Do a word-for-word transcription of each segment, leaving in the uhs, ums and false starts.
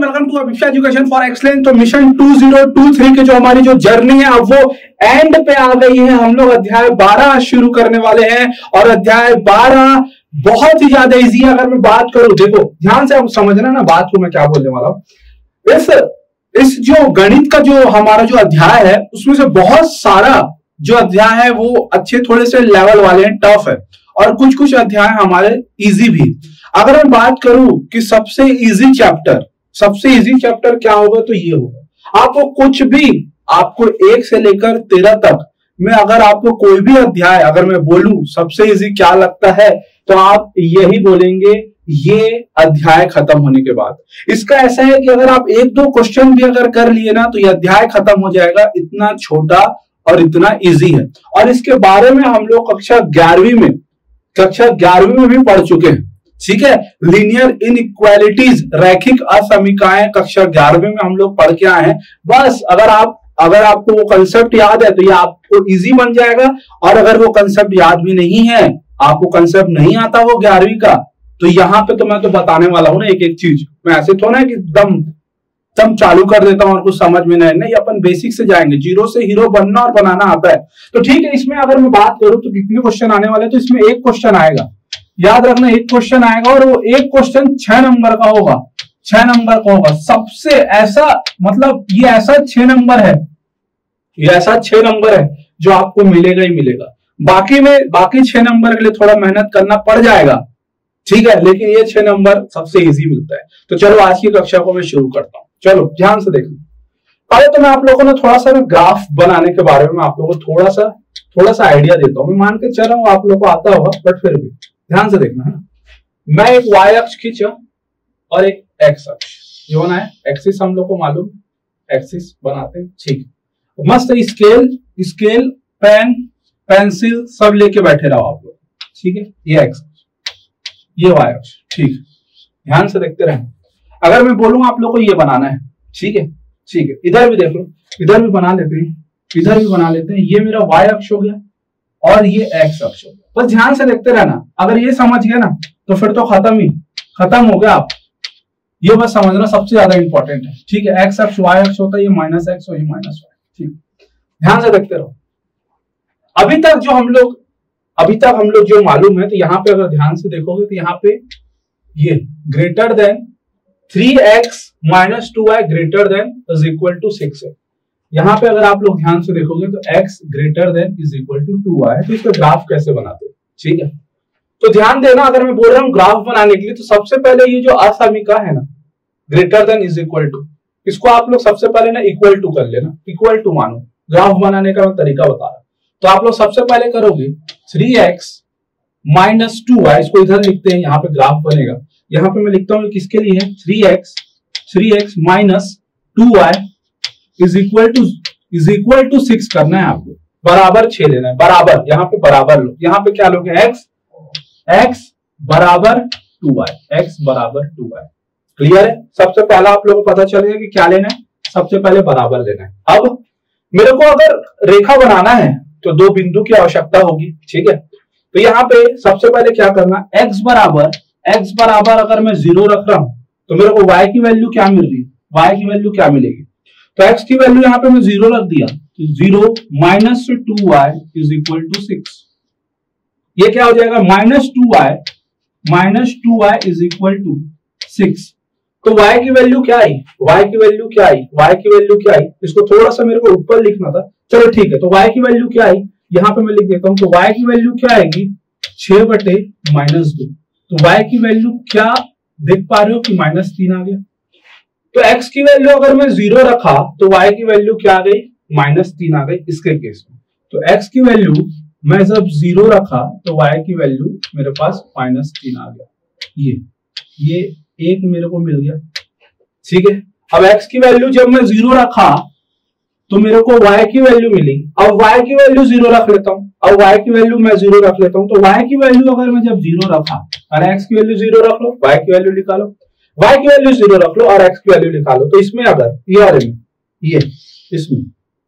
Welcome to Abhiksha education for excellence. तो mission दो हज़ार तेईस की जो हमारी जो जर्नी है अब वो एंड पे आ गई है। हम लोग अध्याय बारह शुरू करने वाले हैं और अध्याय बारह बहुत ही ज्यादा इजी है। अगर मैं बात करूं, देखो ध्यान से आप समझना ना बात को मैं क्या बोलने वाला हूं। इस इस जो गणित का जो हमारा जो अध्याय है उसमें से बहुत सारा जो अध्याय है वो अच्छे थोड़े से लेवल वाले हैं, टफ है, और कुछ कुछ अध्याय हमारे इजी भी। अगर मैं बात करूं कि सबसे इजी चैप्टर सबसे इजी चैप्टर क्या होगा तो ये होगा। आपको कुछ भी, आपको एक से लेकर तेरह तक में अगर आपको कोई भी अध्याय अगर मैं बोलूं सबसे इजी क्या लगता है तो आप यही बोलेंगे ये अध्याय खत्म होने के बाद। इसका ऐसा है कि अगर आप एक दो क्वेश्चन भी अगर कर लिए ना तो ये अध्याय खत्म हो जाएगा। इतना छोटा और इतना इजी है। और इसके बारे में हम लोग कक्षा ग्यारहवीं में कक्षा ग्यारहवीं में भी पढ़ चुके हैं, ठीक है। लीनियर इनइक्वालिटीज, रैखिक असमीकाएं कक्षा ग्यारहवीं में हम लोग पढ़ के आए हैं। बस अगर आप अगर आपको वो कंसेप्ट याद है तो ये आपको इजी बन जाएगा। और अगर वो कंसेप्ट याद भी नहीं है, आपको कंसेप्ट नहीं आता वो ग्यारहवीं का, तो यहाँ पे तो मैं तो बताने वाला हूं ना एक एक चीज। मैं ऐसे थोड़ा ना कि दम दम चालू कर देता हूं और कुछ समझ में नहीं नहीं अपन बेसिक से जाएंगे। जीरो से हीरो बनना और बनाना आता है तो ठीक है। इसमें अगर मैं बात करूं तो कितने क्वेश्चन आने वाले, तो इसमें एक क्वेश्चन आएगा, याद रखना एक क्वेश्चन आएगा और वो एक क्वेश्चन छह नंबर का होगा। छह नंबर का होगा सबसे ऐसा, मतलब ये ऐसा छह नंबर है, ये ऐसा छह नंबर है जो आपको मिलेगा ही मिलेगा। बाकी में बाकी छह नंबर के लिए थोड़ा मेहनत करना पड़ जाएगा, ठीक है, लेकिन ये छह नंबर सबसे इजी मिलता है। तो चलो आज की कक्षा को मैं शुरू करता हूं। चलो ध्यान से देखो। पहले तो मैं आप लोगों को थोड़ा सा ग्राफ बनाने के बारे में आप लोगों को थोड़ा सा थोड़ा सा आइडिया देता हूं। मैं मान के चल रहा हूं आप लोगों को आता होगा, बट फिर भी ध्यान से देखना है। मैं एक वाई अक्ष खींचा और एक एक्स अक्ष, ये होना है एक्सिस, हम लोग को मालूम एक्सिस बनाते हैं, ठीक। मस्त स्केल स्केल पेन पेंसिल सब लेके बैठे रहो आप लोग, ठीक है। ये एक्स ये वाई अक्ष, ठीक। ध्यान से देखते रहे। अगर मैं बोलूं आप लोग को ये बनाना है, ठीक है ठीक है। इधर भी देख लो, इधर भी बना लेते हैं, इधर भी बना लेते हैं। ये मेरा वाई अक्ष हो गया और ये एक्स अक्ष हो गया। बस ध्यान से देखते रहना। अगर ये समझ गए ना तो फिर तो खत्म ही खत्म हो गया। आप ये बस समझना सबसे ज्यादा इंपॉर्टेंट है, ठीक है। एक्स अक्ष वाई अक्ष होता है, ये माइनस एक्स और ये माइनस वाई, ठीक। ध्यान से देखते रहो। अभी तक जो हम लोग अभी तक हम लोग जो मालूम है, तो यहाँ पे अगर ध्यान से देखोगे तो यहाँ पे ये greater than three x minus two y greater than is equal to six है। यहाँ पे अगर आप लोग ध्यान से देखोगे तो x greater than is equal to two y है। तो इसका ग्राफ कैसे बनाते हैं, ठीक है। तो ध्यान देना, अगर मैं बोल रहा हूँ ग्राफ बनाने के लिए तो सबसे पहले ये जो असमीका है ना, greater than is equal to, इसको आप लोग सबसे पहले ना इक्वल टू कर लेना, इक्वल टू मानो। ग्राफ बनाने का मैं तरीका बता रहा हूं। तो आप लोग सबसे पहले करोगे three x minus two y, इसको इधर लिखते हैं, यहाँ पे ग्राफ बनेगा। यहाँ पे मैं लिखता हूँ किसके लिए है, three x three x minus two y is equal to is equal to six करना है आपको। बराबर छह लेना है, बराबर, यहाँ पे बराबर लो। यहाँ पे क्या लोगे, एक्स एक्स बराबर टू वाई, एक्स बराबर टू वाई। क्लियर है। सबसे पहला आप लोगों को पता चलेगा कि क्या लेना है, सबसे पहले बराबर लेना है। अब मेरे को अगर रेखा बनाना है तो दो बिंदु की आवश्यकता होगी, ठीक है। तो यहाँ पे सबसे पहले क्या करना, x बराबर x बराबर अगर मैं जीरो रख रहा हूं तो मेरे को y की वैल्यू क्या मिल रही है, y की वैल्यू क्या मिलेगी। तो x की वैल्यू यहाँ पे मैं जीरो रख दिया, तो zero minus two y is equal to six. ये क्या हो जाएगा, minus two y minus two y is equal to six. तो y की वैल्यू क्या आई, y की वैल्यू क्या आई, y की वैल्यू क्या आई। इसको थोड़ा सा मेरे को ऊपर लिखना था, चलो ठीक है। तो y की वैल्यू क्या आई, यहाँ पे मैं लिख देता हूं। तो y की वैल्यू क्या आएगी, छह बटे माइनस दो। तो y की वैल्यू क्या देख पा रहे हो कि माइनस तीन आ गया। तो x की वैल्यू अगर मैं जीरो रखा तो y की वैल्यू क्या आ गई, माइनस तीन आ गई इसके केस में। तो x की वैल्यू मैं जब जीरो रखा तो y की वैल्यू मेरे पास माइनस तीन आ गया। ये ये एक मेरे को मिल गया, ठीक है। अब x की वैल्यू जब मैं जीरो रखा तो मेरे को y की वैल्यू मिली। अब y की वैल्यू जीरो रख लेता हूं, अब y की वैल्यू मैं जीरो रख लेता हूं। तो y की वैल्यू अगर मैं जब जीरो रखा और x की वैल्यू जीरो रख लो, y की वैल्यू निकालो, y की वैल्यू जीरो रख लो और x की वैल्यू निकालो। तो इसमें अगर ये और ये इसमें,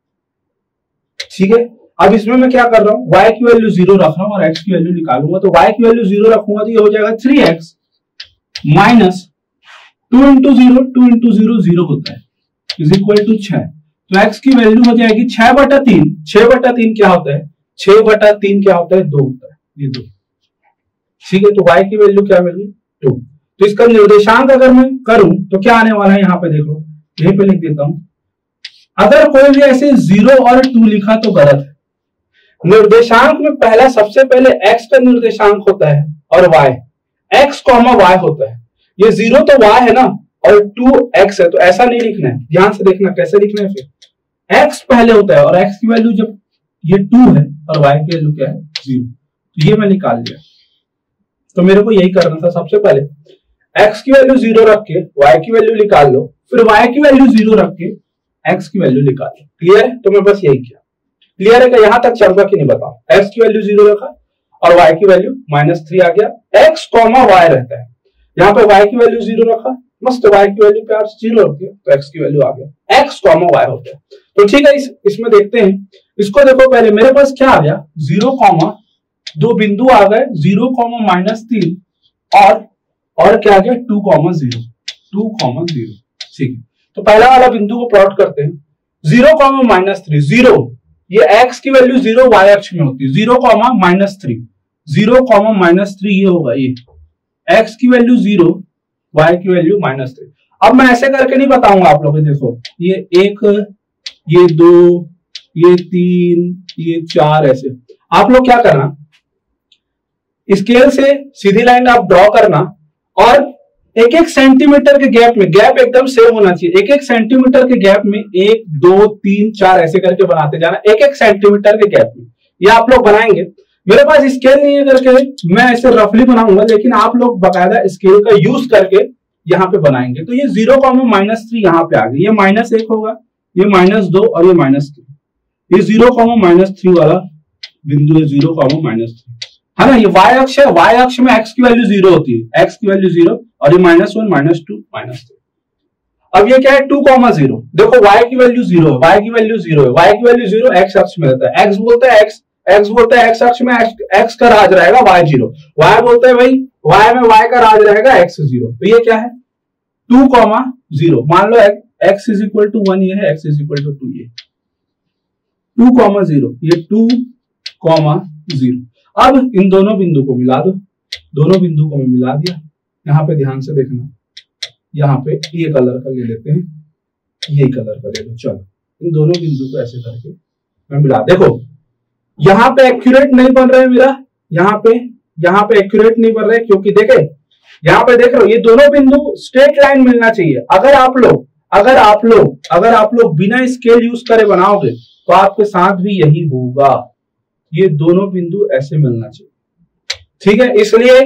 ठीक है। अब इसमें मैं क्या कर रहा हूं, y की वैल्यू जीरो रख रहा हूं और x की वैल्यू निकालूंगा। तो y की वैल्यू जीरो रखूंगा तो ये हो जाएगा three x minus two into zero, two into zero zero होता है, इज इक्वल टू छह। तो x की वैल्यू हो जाएगी छह बटा तीन। छह बटा तीन क्या होता है? छह बटा तीन क्या होता है? दो होता है, ये दो। ठीक है, तो y की वैल्यू क्या मिली? टू। तो इसका निर्देशांक अगर मैं करूं तो क्या आने वाला है? यहाँ पे देख लो, यहीं पे लिख देता हूं। अगर कोई भी ऐसे जीरो और टू लिखा तो गलत है। निर्देशांक में पहला सबसे पहले x का निर्देशांक होता है और y, x कॉमा y होता है। ये जीरो तो y है ना, और टू x है, तो ऐसा नहीं लिखना है, ध्यान से देखना कैसे लिखना है। फिर x पहले होता है और x की वैल्यू जब ये टू है और y की वैल्यू क्या है? जीरो। तो ये मैं निकाल लिया। तो मेरे को यही करना था, सबसे पहले x की वैल्यू जीरो रख के y की वैल्यू निकाल लो, फिर y की वैल्यू जीरो रख के x की वैल्यू निकाल लो। क्लियर है? तो मैं बस यही किया। क्लियर है? यहां तक चल रहा कि नहीं बताओ। x की वैल्यू जीरो रखा और y की वैल्यू माइनस थ्री आ गया। x कॉमा y रहता है, यहाँ पे y की वैल्यू जीरो रखा, मस्त y की वैल्यू पे जीरो रखती है, तो x की वैल्यू आ गया। x कॉमा y होता है। तो ठीक है, इस, इसमें देखते हैं। इसको देखो, पहले मेरे पास क्या आ गया? जीरो कॉमा दो बिंदु आ गए, जीरो कॉमा माइनस तीन और और क्या आ गया? Two comma zero, two comma zero. ठीक है, तो पहला वाला बिंदु को प्लॉट करते हैं। Zero comma minus three, zero, ये x की वैल्यू जीरो y अक्ष में होती है। Zero comma minus three, zero comma minus three ये होगा, ये x की वैल्यू जीरो, y की वैल्यू माइनस थ्री। अब मैं ऐसे करके नहीं बताऊंगा आप लोगों को, देखो ये एक, ये दो, ये तीन, ये चार, ऐसे आप लोग क्या करना, स्केल से सीधी लाइन आप ड्रॉ करना और एक एक सेंटीमीटर के गैप में, गैप एकदम सेम होना चाहिए, एक एक सेंटीमीटर के गैप में एक दो तीन चार ऐसे करके बनाते जाना, एक एक सेंटीमीटर के गैप में। ये आप लोग बनाएंगे। मेरे पास स्केल नहीं है करके मैं ऐसे रफली बनाऊंगा, लेकिन आप लोग बकायदा स्केल का यूज करके यहाँ पे बनाएंगे। तो ये जीरो कॉमा माइनस थ्री यहाँ पे आ गई, ये माइनस एक होगा, ये माइनस दो और ये माइनस थ्री। ये जीरो कॉमा माइनस थ्री वाला बिंदु है, जीरो कॉमा माइनस थ्री, है ना। ये y अक्ष है, y अक्ष में x की वैल्यू जीरो होती है, x की वैल्यू जीरो और ये minus one, minus two, minus three. अब ये क्या है? Two comma zero. देखो y की वैल्यू जीरो है, y की वैल्यू जीरो है, y की वैल्यू जीरो x अक्ष में रहता है। x बोलता है x, x बोलता है x अक्ष में x का राज रहेगा y जीरो, y बोलता है भाई y में y का राज रहेगा x जीरो। तो ये क्या है? Two comma zero. मान लो x is equal to one, ये है x is equal to two, ये टू कॉमा जीरो, ये टू कॉमा जीरो। अब इन दोनों बिंदु को मिला दो, दोनों बिंदु को मैं मिला दिया। यहाँ पे ध्यान से देखना, यहाँ पे ये कलर का ले लेते हैं, ये कलर का ले लो। चलो इन दोनों बिंदु को ऐसे करके मैं मिला। देखो यहाँ पे एक्यूरेट नहीं बन रहा है मेरा, यहाँ पे यहाँ पे एक्यूरेट नहीं बन रहा है, क्योंकि देखे यहाँ पे देख रहे हो ये दोनों बिंदु स्ट्रेट लाइन मिलना चाहिए। अगर आप लोग अगर आप लोग अगर आप लोग बिना स्केल यूज करे बनाओगे तो आपके साथ भी यही होगा, ये दोनों बिंदु ऐसे मिलना चाहिए। ठीक है, इसलिए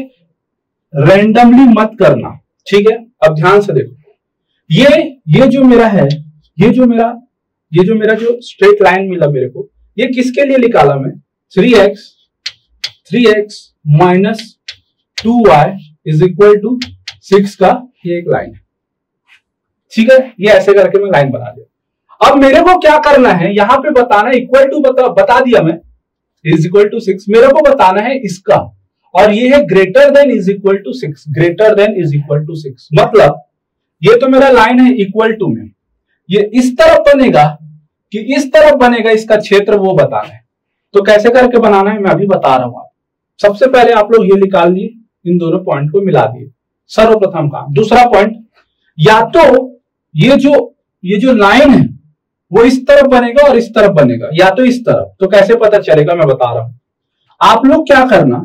रैंडमली मत करना। ठीक है, अब ध्यान से देखो, ये ये जो मेरा है, ये जो मेरा ये जो मेरा जो स्ट्रेट लाइन मिला मेरे को, ये किसके लिए निकाला मैं? Three x three x minus two y is equal to six का ये एक लाइन है। ठीक है, ये ऐसे करके मैं लाइन बना दिया। अब मेरे को क्या करना है, यहां पे बताना, इक्वल टू बता, बता दिया मैं, इज इक्वल टू सिक्स। मेरे को बताना है इसका, और ये है greater than is equal to six, greater than is equal to six. मतलब ये तो मेरा लाइन है इक्वल टू में, ये इस तरफ बनेगा कि इस तरफ बनेगा, इसका क्षेत्र वो बताना है। तो कैसे करके बनाना है मैं अभी बता रहा हूं। सबसे पहले आप लोग ये निकाल लिए, इन दोनों पॉइंट को मिला दिए, सर्वप्रथम काम। दूसरा पॉइंट, या तो ये जो ये जो लाइन है वो इस तरफ बनेगा और इस तरफ बनेगा, या तो इस तरफ। तो कैसे पता चलेगा मैं बता रहा हूं। आप लोग क्या करना,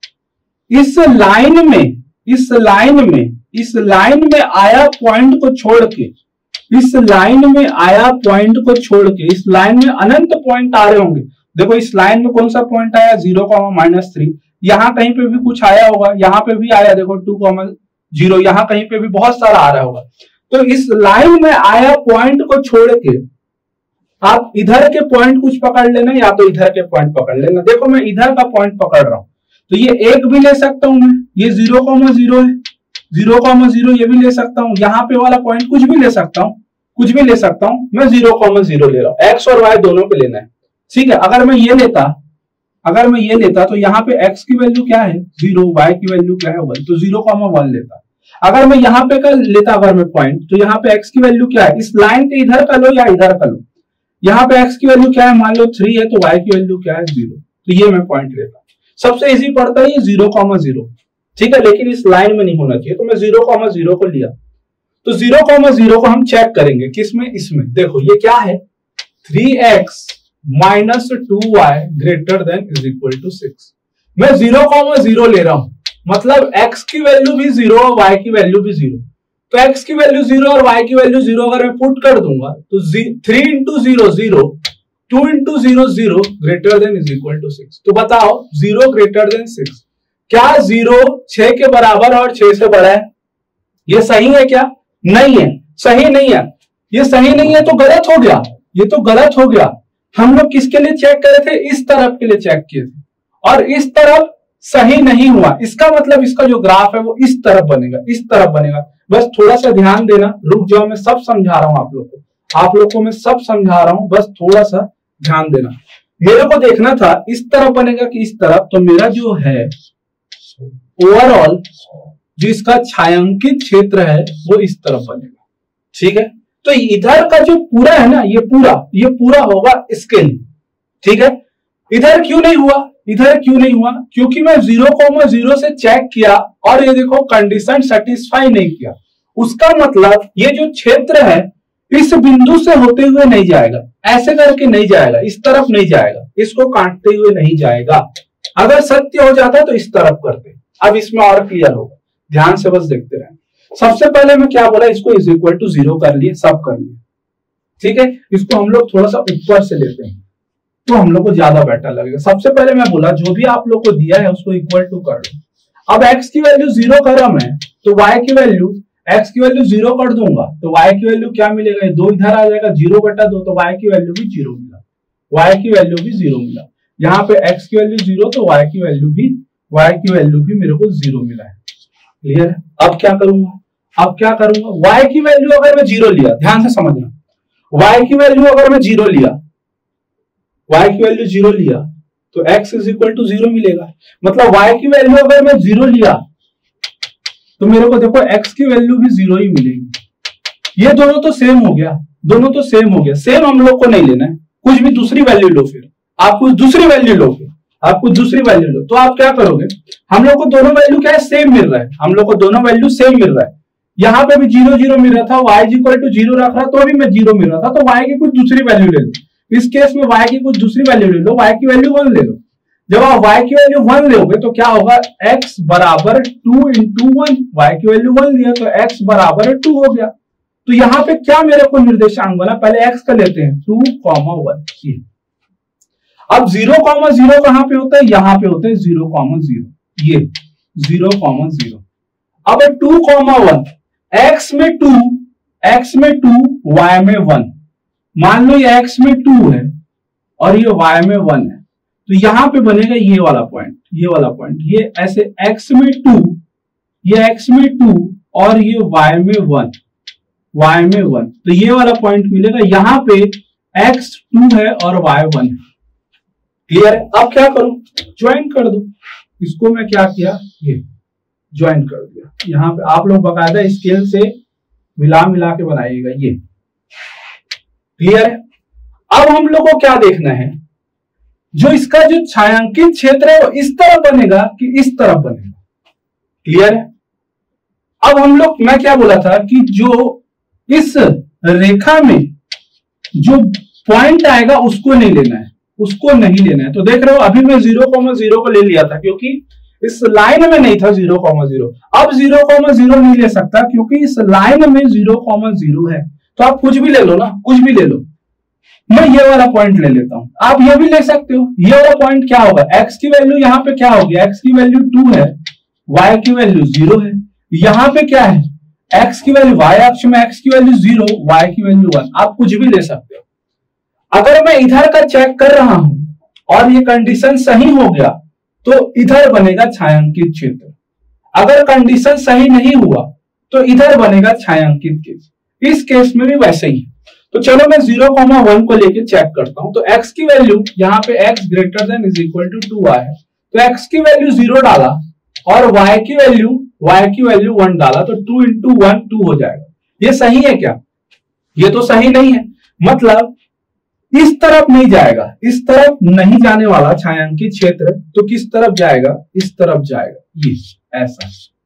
इस लाइन में इस लाइन में इस लाइन में आया पॉइंट को छोड़ के इस लाइन में आया पॉइंट को छोड़ के इस लाइन में अनंत पॉइंट आ रहे होंगे। देखो इस लाइन में कौन सा पॉइंट आया? Zero comma minus three. यहां कहीं पे भी कुछ आया होगा, यहां पे भी आया, देखो टू कॉमा जीरो, यहां कहीं पे भी बहुत सारा आ रहा होगा। तो इस लाइन में आया पॉइंट को छोड़ के आप इधर के पॉइंट कुछ पकड़ लेना, या तो इधर के पॉइंट पकड़ लेना। देखो मैं इधर का पॉइंट पकड़ रहा हूं, तो ये एक भी ले सकता हूं मैं, ये जीरो कॉमा जीरो है, जीरो कॉमा जीरो ये भी ले सकता हूं। यहाँ पे वाला पॉइंट कुछ भी ले सकता हूं, कुछ भी ले सकता हूं। मैं जीरो कॉमा जीरो ले रहा हूं, एक्स और वाई दोनों पे लेना है। ठीक है, अगर मैं ये लेता अगर मैं ये लेता तो यहाँ पे x की वैल्यू क्या है? जीरो, y की वैल्यू क्या है? वन। तो जीरो कॉमा वन लेता। अगर मैं यहाँ पे कर लेता अगर मैं पॉइंट, तो यहाँ पे x की वैल्यू क्या है, इस लाइन के इधर का लो या इधर का लो, यहाँ पे x की वैल्यू क्या है, मान लो थ्री है, तो y की वैल्यू क्या है, जीरो। तो ये मैं पॉइंट लेता हूँ, सबसे इजी पड़ता है ये जीरो कॉमा जीरो, ठीक है, लेकिन इस लाइन में नहीं होना चाहिए, तो मैं जीरो कॉमा जीरो को लिया। तो जीरो कॉमा जीरो को हम चेक करेंगे किसमें, इसमें। देखो ये क्या है, three x minus two y greater than is equal to six. मैं जीरो कॉमा जीरो ले रहा हूं, मतलब x की वैल्यू भी जीरो और y की वैल्यू भी जीरो। तो x की वैल्यू जीरो और y की वैल्यू जीरो अगर मैं पुट कर दूंगा तो three into zero zero, two into zero zero greater than is equal to six. तो बताओ जीरो ग्रेटर देन सिक्स, क्या जीरो छह के बराबर और छह से बड़ा है? ये सही है क्या? नहीं है, सही नहीं है। ये सही नहीं है तो गलत हो गया, ये तो गलत हो गया। हम लोग किसके लिए चेक करे थे, इस तरफ के लिए चेक किए थे, और इस तरफ सही नहीं हुआ। इसका मतलब इसका जो ग्राफ है वो इस तरफ बनेगा, इस तरफ बनेगा। बस थोड़ा सा ध्यान देना, रुक जाओ, मैं सब समझा रहा हूं आप लोग को, आप लोग को मैं सब समझा रहा हूं, बस थोड़ा सा ध्यान देना। मेरे को देखना था इस तरफ बनेगा कि इस तरफ, तो मेरा जो है ओवरऑल जो इसका छायांकित क्षेत्र है वो इस तरफ बनेगा, ठीक है। तो इधर का जो पूरा है ना, ये पूरा ये पूरा होगा स्केल, ठीक है। इधर क्यों नहीं हुआ, इधर क्यों नहीं हुआ? क्योंकि मैं जीरो कॉमा जीरो से चेक किया और ये देखो कंडीशन सेटिस्फाई नहीं किया। उसका मतलब ये जो क्षेत्र है इस बिंदु से होते हुए नहीं जाएगा, ऐसे करके नहीं जाएगा, इस तरफ नहीं जाएगा, इसको काटते हुए नहीं जाएगा। अगर सत्य हो जाता तो इस तरफ करते। अब इसमें और क्लियर होगा, ध्यान से बस देखते रहे। सबसे पहले मैं क्या बोला, इसको इज इक्वल टू जीरो कर लिए, सब कर लिए, ठीक है। इसको हम लोग थोड़ा सा ऊपर से लेते हैं तो हम लोग को ज्यादा बेटर लगेगा। सबसे पहले मैं बोला जो भी आप लोग को दिया है उसको इक्वल टू कर दो। अब x की वैल्यू जीरो करा मैं, तो y की वैल्यू x की वैल्यू जीरो कर दूंगा तो y की वैल्यू क्या मिलेगा, दो इधर आ जाएगा, जीरो बटा दो, तो y की वैल्यू भी जीरो मिला, y की वैल्यू भी जीरो मिला। यहाँ पे x की वैल्यू जीरो तो y की वैल्यू भी y की वैल्यू भी मेरे को जीरो मिला है। क्लियर है? अब क्या करूंगा, अब क्या करूंगा, y की वैल्यू अगर मैं जीरो लिया, ध्यान से समझना, y की वैल्यू अगर मैं जीरो लिया, y की वैल्यू जीरो लिया तो x is equal to zero मिलेगा। मतलब y की वैल्यू अगर मैं जीरो लिया तो मेरे को देखो x की वैल्यू भी जीरो ही मिलेगी। ये दोनों तो सेम हो गया, दोनों तो सेम हो गया। सेम हम लोग को नहीं लेना है, कुछ भी दूसरी वैल्यू लो, फिर आप कुछ दूसरी वैल्यू लो, फिर आप कुछ दूसरी वैल्यू लो। तो आप क्या करोगे, हम लोग को दोनों वैल्यू क्या है, सेम मिल रहा है, हम लोग को दोनों वैल्यू सेम मिल रहा है। यहाँ पे भी जीरो जीरो मिल रहा था, y इक्वल टू जीरो रख रहा तो भी मैं जीरो मिल रहा था, तो y की कुछ दूसरी वैल्यू ले लो। इस केस में y की कुछ दूसरी वैल्यू ले लो, y की वैल्यू वन ले लो। जब आप y की वैल्यू वन लोगे तो क्या होगा, x बराबर टू इंटू वन, y की वैल्यू वन लिया तो x बराबर टू हो गया। तो यहाँ पे क्या मेरे को निर्देशांक बना, पहले x का लेते हैं, टू कॉमा वन। अब जीरो कॉमा जीरो कहां पे होता है, यहाँ पे होता है जीरो कॉमा जीरो, ये जीरो कॉमा जीरो। अब टू कॉमा वन, x में टू, x में टू, y में वन। मान लो ये x में टू है और ये y में वन है, तो यहां पे बनेगा ये वाला पॉइंट, ये वाला पॉइंट, ये ऐसे x में टू, ये x में टू और ये y में वन, y में वन, तो ये वाला पॉइंट मिलेगा। यहां पे x टू है और y वन है। क्लियर है? अब क्या करूं, ज्वाइन कर दो। इसको मैं क्या किया, ये ज्वाइन कर दिया। यहां पे आप लोग बकायदा स्केल से मिला मिला के बनाइएगा ये। क्लियर है? अब हम लोग को क्या देखना है, जो इसका जो छायांकित क्षेत्र है वो इस तरफ बनेगा कि इस तरफ बनेगा। क्लियर है? अब हम लोग, मैं क्या बोला था कि जो इस रेखा में जो पॉइंट आएगा उसको नहीं लेना है, उसको नहीं लेना है। तो देख रहे हो अभी मैं जीरो कॉमा जीरो को ले लिया था क्योंकि इस लाइन में नहीं था जीरो कॉमा जीरो। अब जीरो कॉमा जीरो नहीं ले सकता क्योंकि इस लाइन में जीरो कॉमा जीरो है। तो आप कुछ भी ले लो ना, कुछ भी ले लो। मैं ये वाला पॉइंट ले लेता हूं, आप ये भी ले सकते हो। ये वाला पॉइंट क्या होगा, x की वैल्यू यहाँ पे क्या होगी, x की वैल्यू टू है, y की वैल्यू जीरो है। यहाँ पे क्या है, x की वैल्यू, y अक्ष में x की वैल्यू जीरो, y की वैल्यू वन। आप कुछ भी ले सकते हो। अगर मैं इधर का चेक कर रहा हूं और ये कंडीशन सही हो गया तो इधर बनेगा छायांकित क्षेत्र। अगर कंडीशन सही नहीं हुआ तो इधर बनेगा छायांकित क्षेत्र। इस केस में भी वैसे ही। तो चलो मैं जीरो कॉमा वन को लेके चेक करता हूं। तो x की वैल्यू यहाँ पे x greater than is equal to two आया, तो x की वैल्यू जीरो डाला और y की वैल्यू y की वैल्यू वन डाला तो टू इंटू वन टू हो जाएगा। ये सही है क्या? ये तो सही नहीं है, मतलब इस तरफ नहीं जाएगा, इस तरफ नहीं जाने वाला छायांकित क्षेत्र तो किस तरफ जाएगा? इस तरफ जाएगा, ये ऐसा,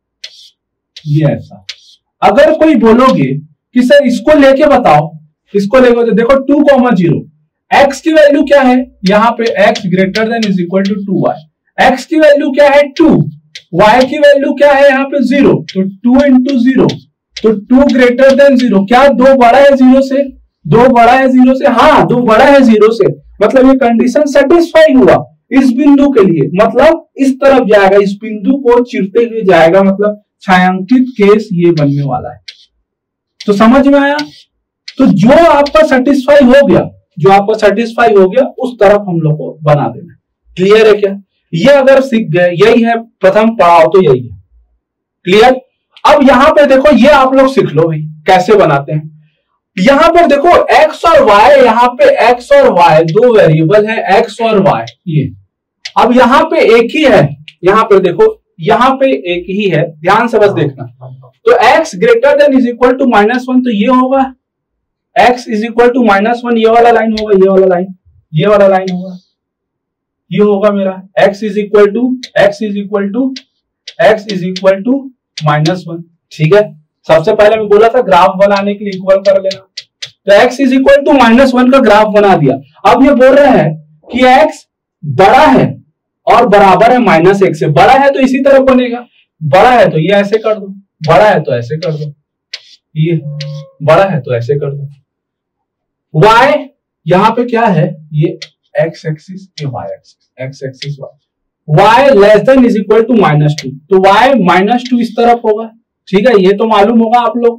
ये ऐसा। अगर कोई बोलोगे कि सर इसको लेके बताओ, इसको लेके तो देखो टू कॉमा जीरो, एक्स की वैल्यू क्या है यहाँ पे? X greater than is equal to two y. X की वैल्यू क्या है? टू। वाई की वैल्यू क्या है यहाँ पे? जीरो। तो टू इंटू जीरो, तो टू ग्रेटर देन जीरो। क्या दो बड़ा है जीरो से? दो बड़ा है जीरो से? हाँ, दो बड़ा है जीरो से, मतलब ये कंडीशन सेटिस्फाई हुआ इस बिंदु के लिए, मतलब इस तरफ जाएगा, इस बिंदु को चिरते हुए जाएगा, मतलब छायांकित केस ये बनने वाला है। तो समझ में आया? तो जो आपका सेटिस्फाई हो गया, जो आपका सेटिस्फाई हो गया उस तरफ हम लोग को बना देना। क्लियर है क्या? ये अगर सीख गए, यही है प्रथम पड़ाव, तो यही है। क्लियर? अब यहां पे देखो, ये आप लोग सीख लो भाई कैसे बनाते हैं। यहां पर देखो x और y, यहां पे x और y दो वेरिएबल है, x और y। ये अब यहां पे एक ही है, यहां पे देखो यहां पे एक ही है, ध्यान से बस देखना। तो x greater than is equal to minus one, तो ये होगा x is equal to minus one, ये वाला लाइन होगा, ये वाला लाइन, ये वाला लाइन होगा, ये होगा मेरा x is equal to x is equal to x is equal to minus one. ठीक है, सबसे पहले मैं बोला था ग्राफ बनाने के लिए इक्वल कर लेना, तो x is equal to minus one का ग्राफ बना दिया। अब ये बोल रहे हैं कि x बड़ा है और बराबर है माइनस एक से। बड़ा है तो इसी तरह बनेगा, बड़ा है तो ये ऐसे कर दो, बड़ा है तो ऐसे कर दो, ये बड़ा है तो ऐसे कर दो। y यहां पे क्या है? ये x एक्सिस, ये y axis, x axis y। y less than is equal to minus two, तो y माइनस टू इस तरफ होगा। ठीक है, ये तो मालूम होगा आप लोग।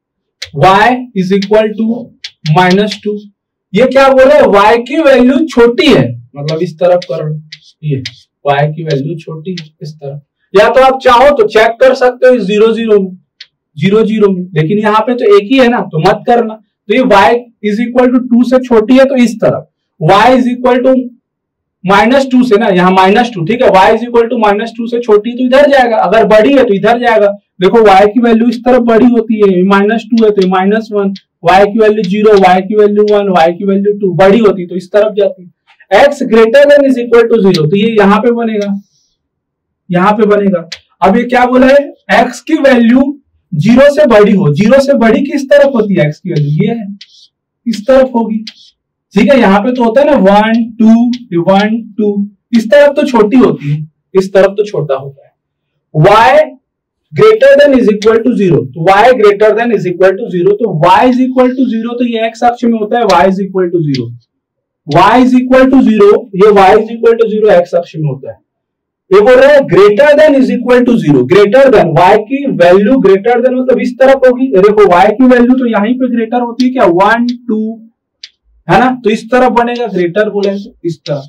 y is equal to minus two, ये क्या बोले? y की वैल्यू छोटी है, मतलब इस तरफ कर लो, ये y की वैल्यू छोटी है इस तरफ। या तो आप चाहो तो चेक कर सकते हो जीरो जीरो में, जीरो जीरो में, लेकिन यहाँ पे तो एक ही है ना, तो मत करना। तो ये y is equal to two से छोटी है तो इस तरफ, y is equal to minus two से ना, यहाँ माइनस टू। ठीक है, y is equal to minus two से छोटी तो इधर जाएगा, अगर बड़ी है तो इधर जाएगा। देखो y की वैल्यू इस तरफ बड़ी होती है, माइनस टू है तो माइनस वन, y की वैल्यू जीरो, y की वैल्यू वन, y की वैल्यू टू, बड़ी होती तो इस तरफ जाती। x greater than is equal to zero, तो ये यहाँ पे बनेगा, यहाँ पे बनेगा। अब ये क्या बोला है? x की वैल्यू जीरो से बड़ी हो, जीरो से बड़ी किस तरफ होती है? x की वैल्यू ये है, इस तरफ होगी। ठीक है, यहाँ पे तो होता है ना वन टू वन टू, इस तरफ तो छोटी होती है, इस तरफ तो छोटा होता है। y greater than is equal to zero, तो y greater than is equal to zero, तो y is equal to zero, तो ये x अक्ष में होता है y is equal to zero, y is equal to zero, ये y is equal to zero x अक्ष में होता है। ये बोल रहा है greater than is equal to zero, greater than y की वैल्यू ग्रेटर देन मतलब इस तरफ होगी। देखो y की वैल्यू तो यहीं पे ग्रेटर होती है क्या? वन टू है ना, तो इस तरफ बनेगा, ग्रेटर बोले तो इस तरफ।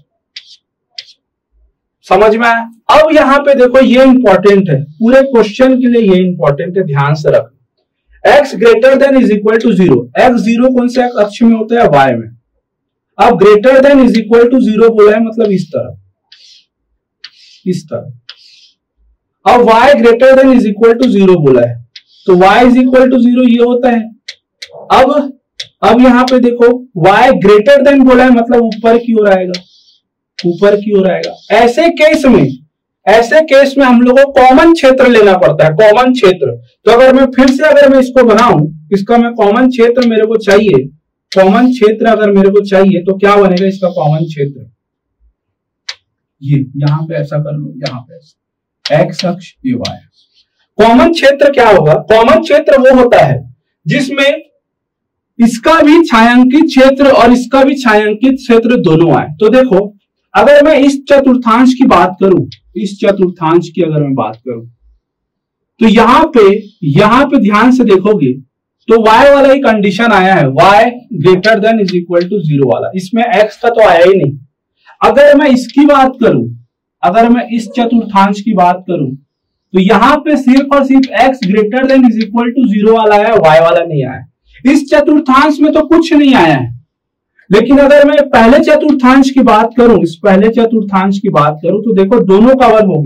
समझ में आया? अब यहाँ पे देखो ये इंपॉर्टेंट है, पूरे क्वेश्चन के लिए ये इंपॉर्टेंट है, ध्यान से रखना। x greater than is equal to zero, x zero कौन से अक्ष में होता है? y में। अब greater than is equal to zero बोला है, मतलब इस तरफ, इस तरफ। अब y greater than is equal to zero बोला है, तो y is equal to zero ये होता है। अब अब यहां पे देखो y ग्रेटर देन बोला है, मतलब ऊपर की ओर आएगा, ऊपर की ओर आएगा। ऐसे केस में, ऐसे केस में हम लोग को कॉमन क्षेत्र लेना पड़ता है, कॉमन क्षेत्र। तो अगर मैं फिर से अगर मैं इसको बनाऊं, इसका मैं कॉमन क्षेत्र मेरे को चाहिए, कॉमन क्षेत्र अगर मेरे को चाहिए तो क्या बनेगा इसका कॉमन क्षेत्र? ये यहां पे ऐसा कर लो, यहां पे ऐसा, एक्स अक्ष ये वाई। कॉमन क्षेत्र क्या होगा? कॉमन क्षेत्र वो होता है जिसमें इसका भी छायांकित क्षेत्र और इसका भी छायांकित क्षेत्र दोनों आए। तो देखो अगर मैं इस चतुर्थांश की बात करूं, इस चतुर्थांश की अगर मैं बात करूं, तो यहां पे यहां पे ध्यान से देखोगे तो y वाला ही कंडीशन आया है, y greater than is equal to zero वाला, इसमें x का तो आया ही नहीं। अगर मैं इसकी बात करूं, अगर मैं इस चतुर्थांश की बात करूं, तो यहां पे सिर्फ और सिर्फ x greater than is equal to zero वाला है, y वाला नहीं आया। इस चतुर्थांश में तो कुछ नहीं आया है। लेकिन अगर मैं पहले चतुर्थांश की बात करूं, इस पहले चतुर्थांश की बात करूं, तो देखो दोनों कवर हो गया।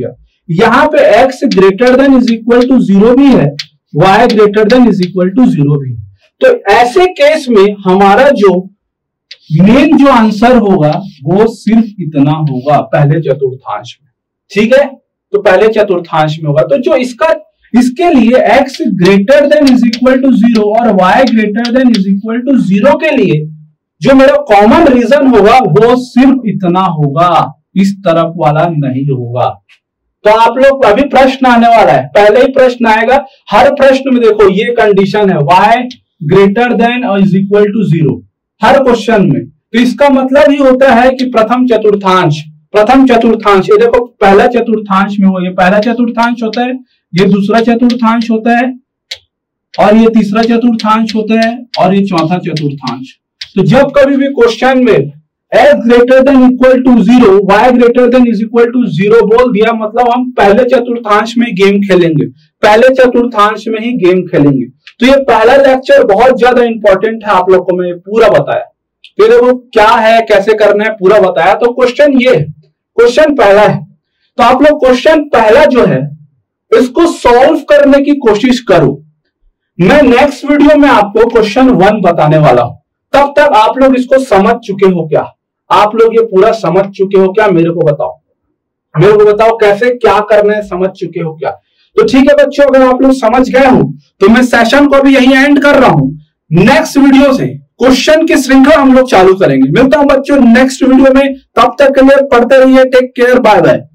यहां पे x greater than is equal to zero भी है, y greater than is equal to zero भी। तो ऐसे केस में हमारा जो मेन जो आंसर होगा वो सिर्फ इतना होगा पहले चतुर्थांश में, ठीक है। तो पहले चतुर्थांश में होगा। तो जो इसका इसके लिए x greater than is equal to zero और y greater than is equal to zero के लिए जो मेरा कॉमन रीजन होगा वो सिर्फ इतना होगा, इस तरफ वाला नहीं होगा। तो आप लोग अभी प्रश्न आने वाला है, पहले ही प्रश्न आएगा। हर प्रश्न में देखो ये कंडीशन है y ग्रेटर देन और इज इक्वल टू जीरो हर क्वेश्चन में। तो इसका मतलब ही होता है कि प्रथम चतुर्थांश, प्रथम चतुर्थांश, ये देखो पहला चतुर्थांश में हो, ये पहला चतुर्थांश होता है, ये दूसरा चतुर्थांश होता है, और ये तीसरा चतुर्थांश होता है, और ये चौथा चतुर्थांश। तो जब कभी भी क्वेश्चन में x greater than equal to zero, y greater than is equal to zero बोल दिया, मतलब हम पहले चतुर्थांश में गेम खेलेंगे, पहले चतुर्थांश में ही गेम खेलेंगे। तो ये पहला लेक्चर बहुत ज्यादा इंपॉर्टेंट है, आप लोग को मैं पूरा बताया। फिर देखो क्या है, कैसे करना है, पूरा बताया। तो क्वेश्चन ये, क्वेश्चन पहला है, तो आप लोग क्वेश्चन पहला जो है इसको सॉल्व करने की कोशिश करो। मैं नेक्स्ट वीडियो में आपको क्वेश्चन वन बताने वाला हूं, तब तक आप लोग इसको समझ चुके हो क्या? आप लोग ये पूरा समझ चुके हो क्या? मेरे को बताओ, मेरे को बताओ कैसे क्या करना है, समझ चुके हो क्या? तो ठीक है बच्चों, अगर आप लोग समझ गए हो तो मैं सेशन को भी यहीं एंड कर रहा हूं। नेक्स्ट वीडियो से क्वेश्चन की श्रृंखला हम लोग चालू करेंगे। मिलता हूं बच्चों नेक्स्ट वीडियो में, तब तक के लिए पढ़ते रहिए। Take care, bye bye.